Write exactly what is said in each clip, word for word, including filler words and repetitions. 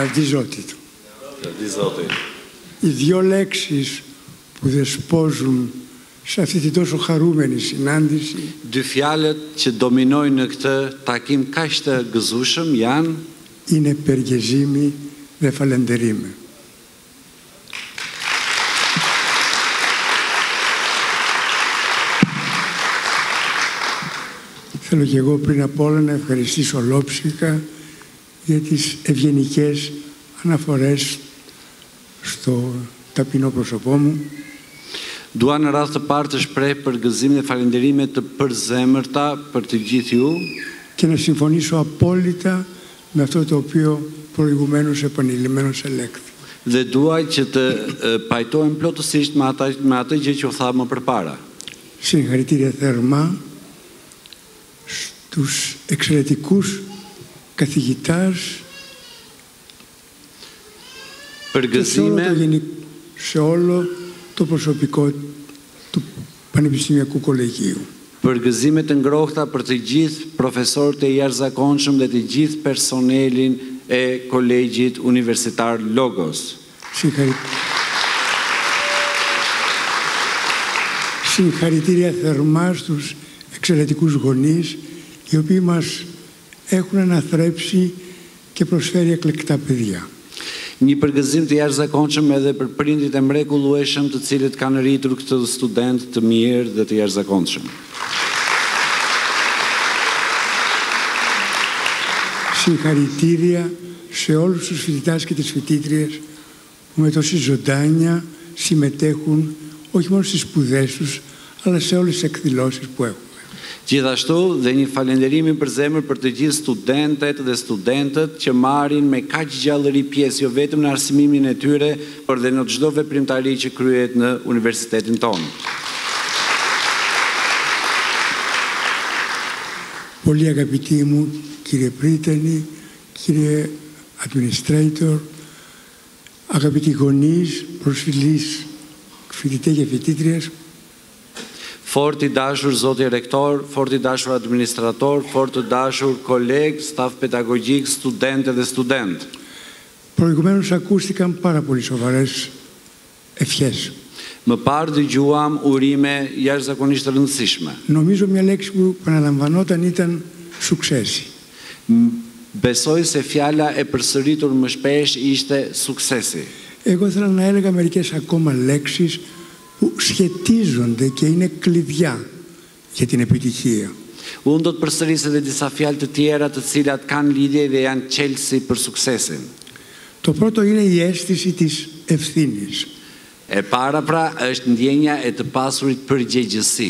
Λαβδί ζώτη του. Οι δύο λέξεις που δεσπόζουν σε αυτή την τόσο χαρούμενη συνάντηση Dy fjalët që dominojnë në këtë takim kaq të gëzueshëm janë είναι περγεζήμι δε φαλεντερίμε. Θέλω και εγώ πριν απ' όλα να ευχαριστήσω ολόψυχα για τις ευγενικές αναφορές στο ταπεινό πρόσωπό μου. Dua në radhë të parë të shpreh për gëzimin dhe falënderimet të përzemërta për të gjithë ju και να συμφωνήσω απόλυτα με αυτό το οποίο προηγουμένως επανειλημμένως ελέγχθη. dhe dua që të pajtohem plotësisht me ata me atë gjë që u tha më përpara. Συγχαρητήρια θερμά στους εξαιρετικούς καθηγητάς και σε όλο το, γενικ... σε όλο το προσωπικό του Πανεπιστημιακού Κολεγίου. Për gëzime të ngrohta për të gjithë profesorët e jashtëzakonshëm dhe të gjithë personelin e Kolegjit Universitar Logos. Συγχαρητήρια θερμά στους εξαιρετικούς γονείς, οι οποίοι μας έχουν αναθρέψει και προσφέρει εκλεκτά παιδιά. Një përgëzim të jashtëzakonshëm edhe për prindit e mrekullueshëm të cilët kanë rritur këtë student të mirë dhe të jashtëzakonshëm. Συγχαρητήρια σε όλους τους φοιτητάς και τις φοιτήτριες που με τόση ζωντάνια συμμετέχουν όχι μόνο στις σπουδές τους, αλλά σε όλες τις εκδηλώσεις που έχουμε. Gjithashtu dhe një falënderimi për zemër për të gjithë studentet dhe studentët që marrin me kaq gjallëri pjesë jo vetëm në arsimimin e tyre, por dhe në çdo veprimtari që kryhet në universitetin tonë. Πολύ αγαπητοί μου κύριε Πρίτανη, κύριε Administrator, αγαπητοί γονείς, προσφυλείς φοιτητές και φοιτήτριες, Fort i dashur zoti rektor, fort i dashur administrator, fort i dashur koleg, staf pedagogjik, studentë dhe student. Προηγουμένως ακούστηκαν πάρα πολύ σοβαρές ευχές. Më parë dëgjuam urime jashtëzakonisht të rëndësishme. Νομίζω μια λέξη που επαναλαμβανόταν ήταν succesi. Besoj se fjala e përsëritur më shpesh ishte suksesi. Εγώ ήθελα να έλεγα μερικές ακόμα λέξεις που σχετίζονται και είναι κλειδιά για την επιτυχία. Unë do të përsërisë edhe disa fjalë të tjera të cilat kanë lidhje dhe janë çelësi për suksesin. Το πρώτο είναι η αίσθηση της ευθύνης. E para pra është ndjenja e të pasurit përgjegjësi.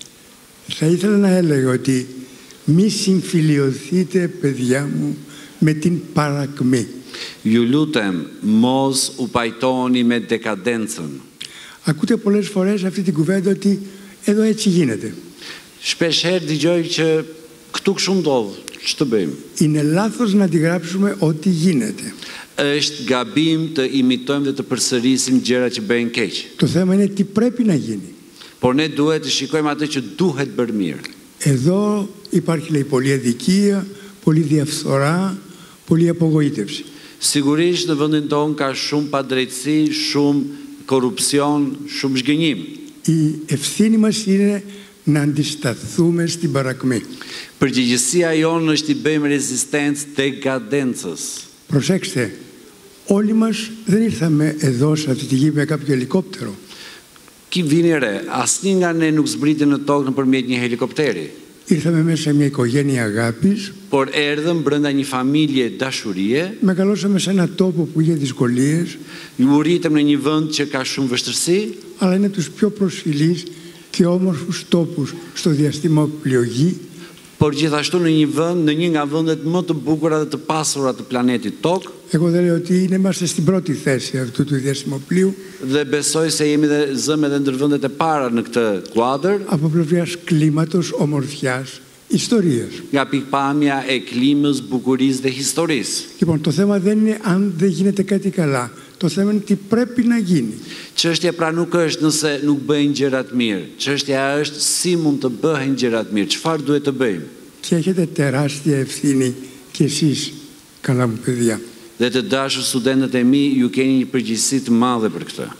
Θα ήθελα να έλεγα ότι μη συμφιλιωθείτε, παιδιά μου, με την παρακμή. Ju lutem, mos u pajtoni me dekadencën. Ακούτε πολλές φορές αυτή την κουβέντα ότι εδώ έτσι γίνεται. Shpesh herë dëgjoj që këtu kështu ndodh, ç'të bëjmë? Είναι λάθος να αντιγράψουμε ό,τι γίνεται. Është gabim të imitojmë dhe të përsërisim gjëra që bëjnë keq. Το θέμα είναι τι πρέπει να γίνει. Por ne duhet të shikojmë atë që duhet bërë mirë. Εδώ υπάρχει, λέει, πολλή αδικία, πολλή διαφθορά, πολλή απογοήτευση. Sigurisht në vendin tonë ka shumë padrejtësi, shumë korrupsion, shumë zhgënjim. Η ευθύνη μας είναι να αντισταθούμε στην παρακμή. Përgjegjësia jonë është i bëjmë rezistencë dekadencës. Προσέξτε, όλοι μας δεν ήρθαμε εδώ σε αυτή τη γη με κάποιο ελικόπτερο. Ki vini re, asnjë nga ne nuk zbriti në tokë nëpërmjet një helikopteri. Ήρθαμε μέσα σε μια οικογένεια αγάπης. Por erdhëm brenda një familje dashurie. Μεγαλώσαμε σε ένα τόπο που είχε δυσκολίες. U rritëm në një vend që ka shumë vështirësi. Αλλά είναι τους πιο προσφυλείς και όμορφους τόπους στο διαστημόπλοιο Γη. Por gjithashtu në një vend, në një nga vendet më të bukura dhe të pasura të planetit Tokë. Εγώ δεν λέω ότι είμαστε στην πρώτη θέση αυτού του διαστημοπλοίου. Dhe besoj se jemi dhe zëmë edhe ndër vendet e para në këtë kuadër. Από πλευράς κλίματος, ομορφιάς, ιστορίας. Nga pikpamja e klimës, bukurisë dhe historisë. Λοιπόν, το θέμα δεν είναι αν δεν γίνεται κάτι καλά. Το θέμα είναι τι πρέπει να γίνει. Çështja pra nuk është nëse nuk bëjnë gjërat mirë. Çështja është si mund të bëhen gjërat mirë, çfarë duhet të bëjmë. Και έχετε τεράστια ευθύνη κι εσείς, καλά μου παιδιά. Dhe të dashur studentët e mi, ju keni një përgjegjësi të madhe për këtë.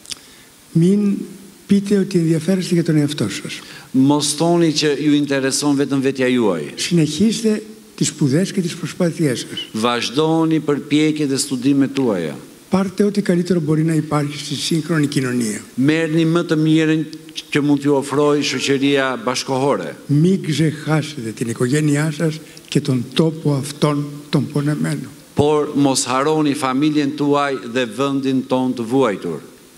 Μην πείτε ότι ενδιαφέρεστε για τον εαυτό σας. Mos thoni që ju intereson vetëm vetja juaj. Συνεχίστε τις σπουδές και τις προσπάθειές σας. Vazhdoni përpjekjet dhe studimet tuaja. Πάρτε ό,τι καλύτερο μπορεί να υπάρχει στη σύγχρονη κοινωνία. Merrni më të mirën që mund t'ju ofrojë shoqëria bashkëkohore. Μην ξεχάσετε την οικογένειά σας και τον τόπο αυτόν τον πονεμένο. Por mos harroni familjen tuaj dhe vendin ton të vuajtur.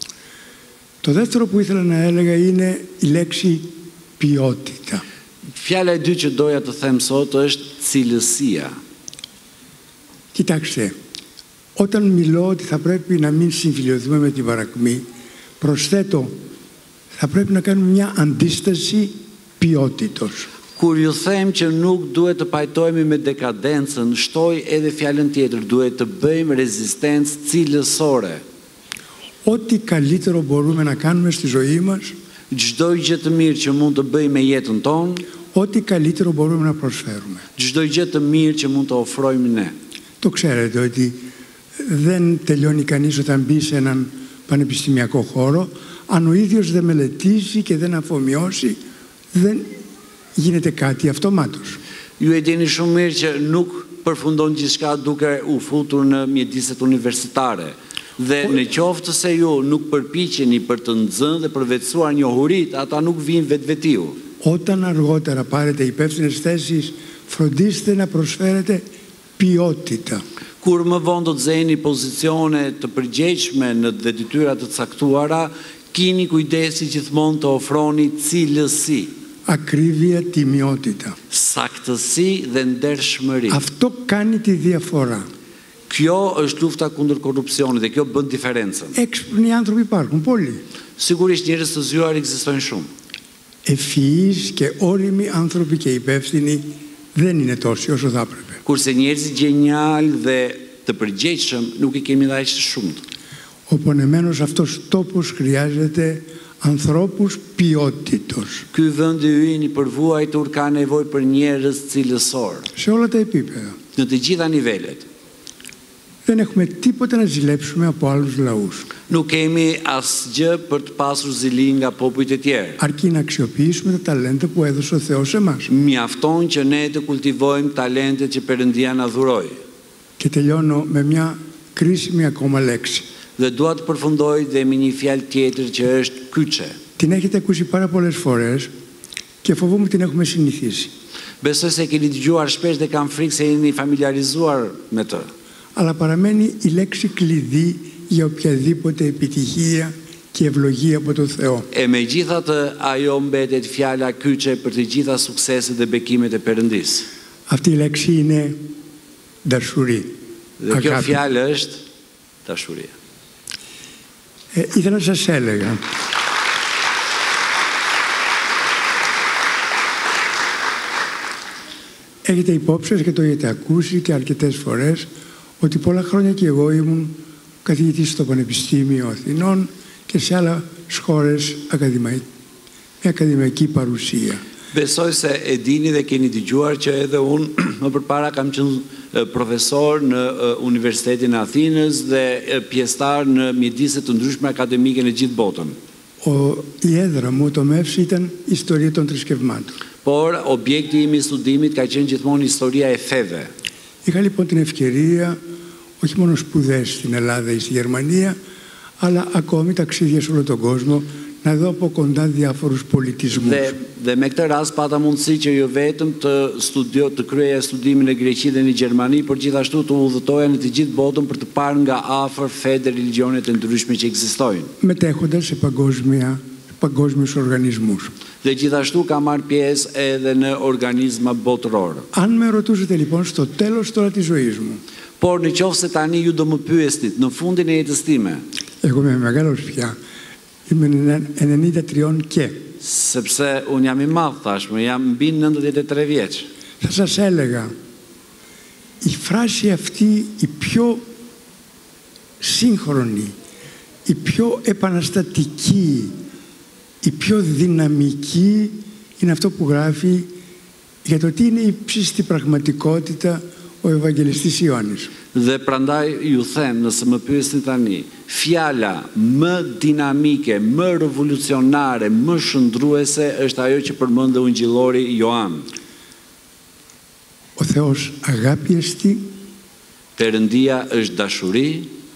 Το δεύτερο που ήθελα να έλεγα είναι η λέξη ποιότητα. Fjala e dytë që doja të them sot është cilësia. Κοιτάξτε, όταν μιλώ ότι θα πρέπει να μην συμφιλειωθούμε με την παρακμή, προσθέτω, θα πρέπει να κάνουμε μια αντίσταση ποιότητος. Kur ju them që nuk duhet të pajtohemi me dekadencën, shtoj edhe fjalën tjetër, duhet të bëjmë rezistencë cilësore. Ό,τι καλύτερο μπορούμε να κάνουμε στη ζωή μας, Çdo gjë të mirë që mund të bëjmë me jetën tonë, ό,τι καλύτερο μπορούμε να προσφέρουμε. çdo gjë të mirë që mund të ofrojmë ne. Το ξέρετε ότι δεν τελειώνει κανείς όταν μπει σε έναν πανεπιστημιακό χώρο, αν ο ίδιος δεν μελετήσει και δεν αφομοιώσει, δεν γίνεται κάτι αυτομάτως. Ju e dini shumë mirë që nuk përfundon gjithçka duke u futur në mjediset universitare. Dhe në qoftë se ju nuk përpiqeni për të nxënë dhe përvetësuar njohuritë, ata nuk vijnë vetvetiu. Όταν αργότερα πάρετε υπεύθυνες θέσεις, φροντίστε να προσφέρετε ποιότητα. Kur më vonë do të zeni pozicione të përgjegjshme në dhe detyra të caktuara, kini kujdesi gjithmonë të ofroni cilësi, Ακρίβεια, τιμιότητα. saktësi dhe ndershmëri. Αυτό κάνει τη διαφορά. Kjo është lufta kundër korrupsionit dhe kjo bën diferencën. Έξυπνοι άνθρωποι υπάρχουν, πολλοί. Sigurisht njerëz të zgjuar ekzistojnë shumë. Ευφυείς και όριμοι άνθρωποι και υπεύθυνοι δεν είναι τόσοι όσο θα έπρεπε. Kurse njerëzit gjenjal dhe të përgjegjshëm nuk i kemi dhe aq të shumt. Ο πονεμένος αυτός τόπος χρειάζεται ανθρώπους ποιότητος. Ky vend i ynë i përvuajtur ka nevojë për njerëz cilësor Σε όλα τα επίπεδα. në të gjitha nivelet. Δεν έχουμε τίποτα να ζηλέψουμε από άλλους λαούς. Nuk kemi asgjë për të pasur zili nga popujt e tjerë. Αρκεί να αξιοποιήσουμε τα ταλέντα που έδωσε ο Θεός σε εμάς. Mjafton që ne të kultivojmë talentet që Perëndia na dhuroi. Και τελειώνω με μια κρίσιμη ακόμα λέξη. Dhe dua të përfundoj dhe me një fjalë tjetër që është kyçe. Την έχετε ακούσει πάρα πολλές φορές και φοβούμαι την έχουμε συνηθίσει. Besoj se keni dëgjuar shpesh dhe kam frikë se jeni familiarizuar me të. Αλλά παραμένει η λέξη κλειδί για οποιαδήποτε επιτυχία και ευλογία από τον Θεό. E megjithatë ajo mbetet fjala kyçe për të gjitha sukseset dhe bekimet e Perëndisë. Αυτή η λέξη είναι δαρσουρή. Dhe kjo fjalë është dashuria. Ε, ήθελα να σας έλεγα έχετε υπόψη σας και το έχετε ακούσει και αρκετές φορές ότι πολλά χρόνια και εγώ ήμουν καθηγητής στο Πανεπιστήμιο Αθηνών και σε άλλες χώρες ακαδημαϊκή, με ακαδημαϊκή παρουσία. Besoj se e dini dhe keni dëgjuar që edhe unë më përpara kam qenë profesor në Universitetin e Athinës dhe pjesëtar në mjediset të ndryshme akademike në gjithë botën. Ο, η έδρα μου, το ΜΕΦΣ, ήταν η ιστορία των θρησκευμάτων. Por objekti im i studimit ka qenë gjithmonë historia e feve. Είχα λοιπόν την ευκαιρία όχι μόνο σπουδές στην Ελλάδα ή στη Γερμανία, αλλά ακόμη ταξίδια σε όλο τον κόσμο, να δω από κοντά διάφορους πολιτισμούς. Dhe, dhe me këtë rast pata mundësi që jo vetëm të studio, të kryeja studimin në Greqi dhe në Gjermani, por gjithashtu të udhëtoja në të gjithë botën për të parë nga afër fe dhe religionet e ndryshme që ekzistojnë. Μετέχοντας σε παγκόσμια, παγκόσμιους οργανισμούς. Dhe gjithashtu ka marrë pjesë edhe në organizma botëror. Αν με ρωτούσετε λοιπόν στο τέλος τώρα της ζωής μου, Por në qoftë se tani ju do më pyesnit në fundin e jetës time, εγώ είμαι μεγάλος πια, είμαι ενενήντα τρία και sepse unë jam i madh tashmë, jam mbi nëntëdhjetë e tre vjeç. θα σας έλεγα η φράση αυτή η πιο σύγχρονη, η πιο επαναστατική, η πιο δυναμική είναι αυτό που γράφει για το τι είναι η ύψιστη πραγματικότητα ο Ευαγγελιστής Ιωάννης. Dhe prandaj ju them, nëse më pyesni tani, fjala më dinamike, më revolucionare, më shndruese është ajo që përmend Ungjillori Ioan. Ο Θεός αγάπη εστι Perëndia është dashuri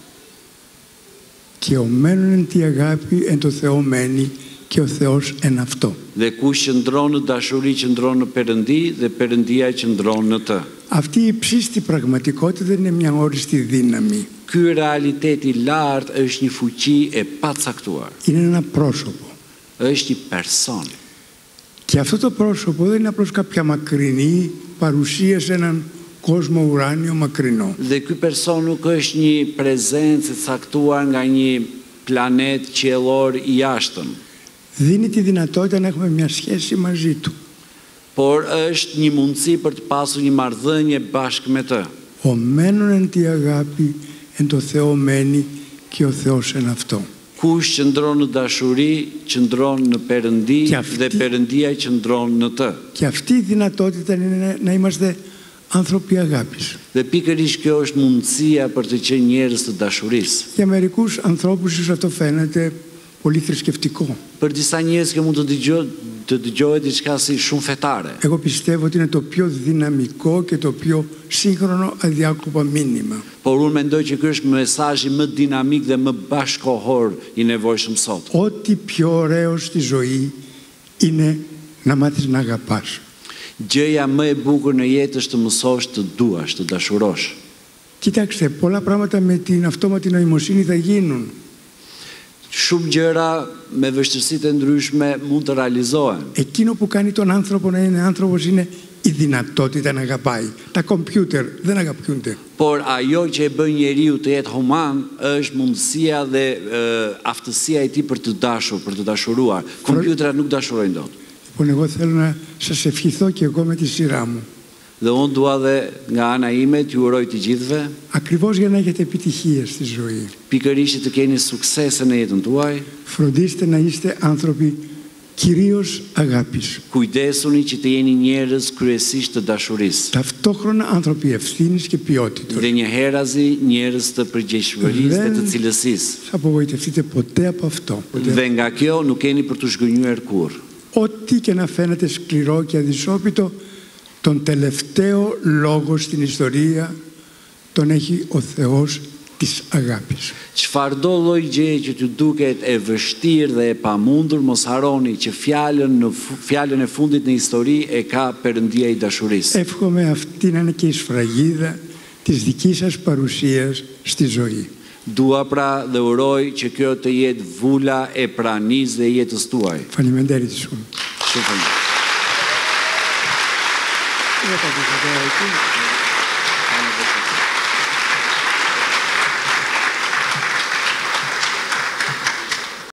και ο μένων εν τη αγάπη εν το Θεό μένει και ο Θεός εν αυτό. dhe kush qëndron në dashuri qëndron në Perëndi dhe Perëndia qëndron në të. Αυτή η ψήστη πραγματικότητα δεν είναι μια όριστη δύναμη. Ky realiteti i lartë është një fuqi e pacaktuar. Είναι ένα πρόσωπο. Është një person. Και αυτό το πρόσωπο δεν είναι απλώς κάποια μακρινή παρουσία σε έναν κόσμο ουράνιο μακρινό. Dhe ky person nuk është një prezencë e caktuar nga një planet qiellor i jashtëm, Δίνει τη δυνατότητα να έχουμε μια σχέση μαζί του. por është një mundësi për të pasur një marrëdhënie bashkë me të. Ο μένων εν τη αγάπη εν το Θεό μένει και ο Θεός εν αυτό. Kush qëndron në dashuri, qëndron në Perëndi Και αυτή- dhe Perëndia qëndron në të. Και αυτή η δυνατότητα είναι να είμαστε άνθρωποι αγάπης. Dhe pikërisht kjo është mundësia për të qenë njerëz të dashurisë. Για μερικούς ανθρώπους ίσως αυτό φαίνεται πολύ θρησκευτικό. Për disa njerëz kjo mund të dëgjohet të dëgjohet diçka si shumë fetare. Εγώ πιστεύω ότι είναι το πιο δυναμικό και το πιο σύγχρονο αδιάκοπο μήνυμα. Por unë mendoj që ky është mesazhi më dinamik dhe më bashkëkohor i nevojshëm sot. Ό,τι πιο ωραίο στη ζωή είναι να μάθεις να αγαπάς. Gjëja më e bukur në jetë është të mësosh të duash, të dashurosh. Κοιτάξτε, πολλά πράγματα με την αυτόματη νοημοσύνη θα γίνουν. Shumë gjëra me vështirësitë e ndryshme mund të realizohen. Εκείνο που κάνει τον άνθρωπο να είναι άνθρωπος είναι η δυνατότητα να αγαπάει. Τα κομπιούτερ δεν αγαπιούνται. Por ajo që e bën njeriu të jetë human është mundësia dhe e, aftësia e tij për të dashur, për të dashuruar. Kompjuterat nuk dashurojnë dot. Λοιπόν, εγώ θέλω να σας ευχηθώ και εγώ με τη σειρά μου. Dhe unë dua dhe nga ana ime t'ju uroj të gjithëve, Ακριβώς για να έχετε επιτυχία στη ζωή. pikërisht të keni suksese në jetën tuaj, Φροντίστε να είστε άνθρωποι κυρίως αγάπης. kujdesuni që të jeni njerëz kryesisht të dashurisë. Ταυτόχρονα άνθρωποι ευθύνης και ποιότητας. Dhe një herazi njerëz të përgjegjshmërisë dhe të cilësisë. Θα απογοητευτείτε ποτέ από αυτό. Ποτέ. Dhe nga kjo nuk keni për të zhgënjyer kurrë. Ό,τι και να φαίνεται σκληρό και αδυσόπιτο, τον τελευταίο λόγο στην ιστορία τον έχει ο Θεός της αγάπης. Çfarëdo lloj gjëje që t'ju duket e vështirë dhe e pamundur, mos harroni që fjalën në fu- fjalën e fundit në histori e ka Perëndia i dashurisë. Εύχομαι αυτή να είναι και η σφραγίδα της δικής σας παρουσίας στη ζωή. Dua pra dhe uroj që kjo të jetë vula e pranisë dhe jetës tuaj. Φαλιμεντέρη σου. Shumë faleminderit. Δεν θα το